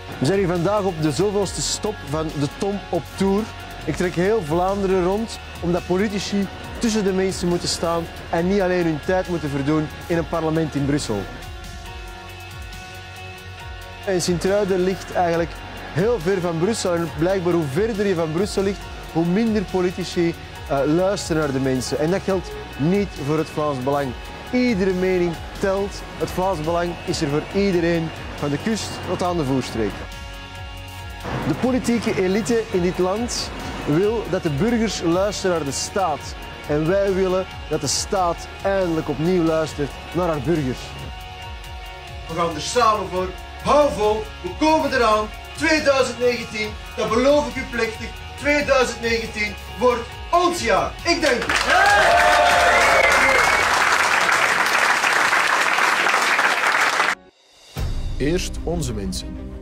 We zijn hier vandaag op de zoveelste stop van de Tom op Tour. Ik trek heel Vlaanderen rond, omdat politici tussen de mensen moeten staan en niet alleen hun tijd moeten verdoen in een parlement in Brussel. En Sint-Truiden ligt eigenlijk heel ver van Brussel en blijkbaar hoe verder je van Brussel ligt, hoe minder politici luisteren naar de mensen. En dat geldt niet voor het Vlaams Belang. Iedere mening telt. Het Vlaams Belang is er voor iedereen, van de kust tot aan de voerstreek. De politieke elite in dit land wil dat de burgers luisteren naar de staat. En wij willen dat de staat eindelijk opnieuw luistert naar haar burgers. We gaan er samen voor. Hou vol, we komen eraan. 2019, dat beloof ik u plechtig. 2019 wordt ons jaar. Ik denk het. Eerst onze mensen.